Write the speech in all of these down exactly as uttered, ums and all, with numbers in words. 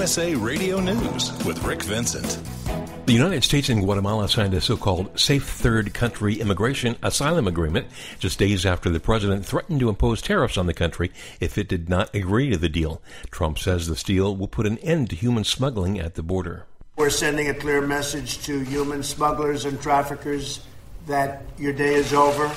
U S A Radio News with Rick Vincent. The United States and Guatemala signed a so-called Safe Third Country Immigration Asylum Agreement just days after the president threatened to impose tariffs on the country if it did not agree to the deal. Trump says this deal will put an end to human smuggling at the border. We're sending a clear message to human smugglers and traffickers that your day is over,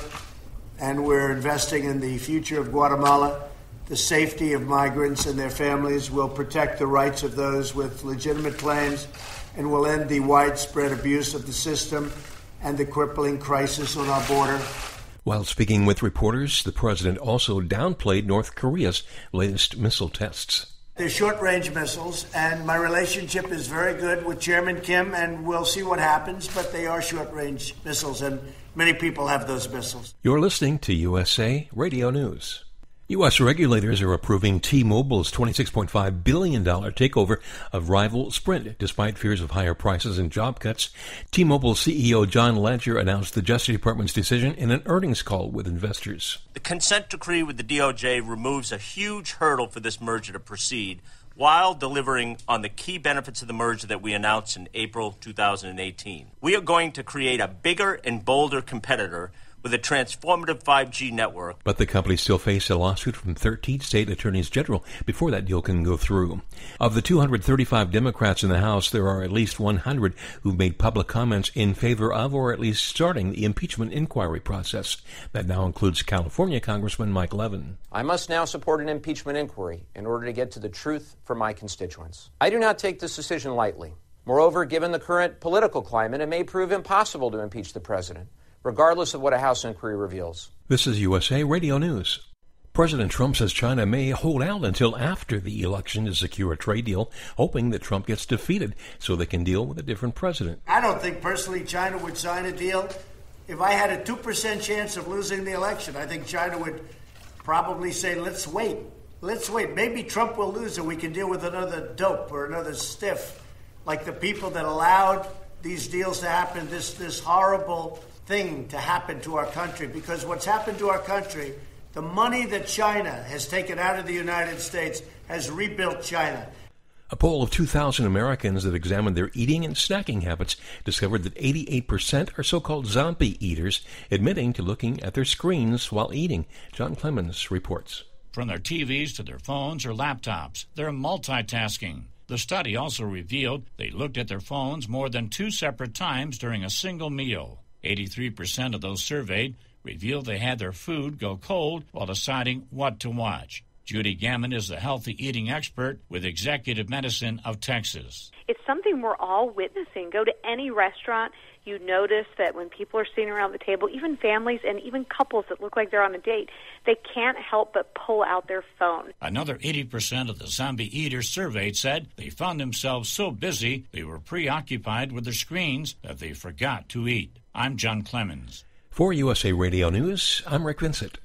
and we're investing in the future of Guatemala. The safety of migrants and their families will protect the rights of those with legitimate claims and will end the widespread abuse of the system and the crippling crisis on our border. While speaking with reporters, the president also downplayed North Korea's latest missile tests. They're short-range missiles, and my relationship is very good with Chairman Kim, and we'll see what happens, but they are short-range missiles, and many people have those missiles. You're listening to U S A Radio News. U S regulators are approving T-Mobile's twenty-six point five billion dollars takeover of rival Sprint, despite fears of higher prices and job cuts. T-Mobile C E O John Legere announced the Justice Department's decision in an earnings call with investors. The consent decree with the D O J removes a huge hurdle for this merger to proceed, while delivering on the key benefits of the merger that we announced in April two thousand eighteen. We are going to create a bigger and bolder competitor with a transformative five G network. But the company still faces a lawsuit from thirteen state attorneys general before that deal can go through. Of the two hundred thirty-five Democrats in the House, there are at least one hundred who've made public comments in favor of or at least starting the impeachment inquiry process. That now includes California Congressman Mike Levin. I must now support an impeachment inquiry in order to get to the truth for my constituents. I do not take this decision lightly. Moreover, given the current political climate, it may prove impossible to impeach the president, regardless of what a House inquiry reveals. This is U S A Radio News. President Trump says China may hold out until after the election to secure a trade deal, hoping that Trump gets defeated so they can deal with a different president. I don't think personally China would sign a deal. If I had a two percent chance of losing the election, I think China would probably say, let's wait. Let's wait. Maybe Trump will lose and we can deal with another dope or another stiff, like the people that allowed these deals to happen, this this horrible thing to happen to our country. Because what's happened to our country, the money that China has taken out of the United States has rebuilt China. A poll of two thousand Americans that examined their eating and snacking habits discovered that eighty-eight percent are so-called zombie eaters, admitting to looking at their screens while eating. John Clemens reports. From their T Vs to their phones or laptops, they're multitasking. The study also revealed they looked at their phones more than two separate times during a single meal. eighty-three percent of those surveyed revealed they had their food go cold while deciding what to watch. Judy Gammon is the healthy eating expert with Executive Medicine of Texas. It's something we're all witnessing. Go to any restaurant, you notice that when people are sitting around the table, even families and even couples that look like they're on a date, they can't help but pull out their phone. Another eighty percent of the zombie eaters surveyed said they found themselves so busy they were preoccupied with their screens that they forgot to eat. I'm John Clemens. For U S A Radio News, I'm Rick Vincent.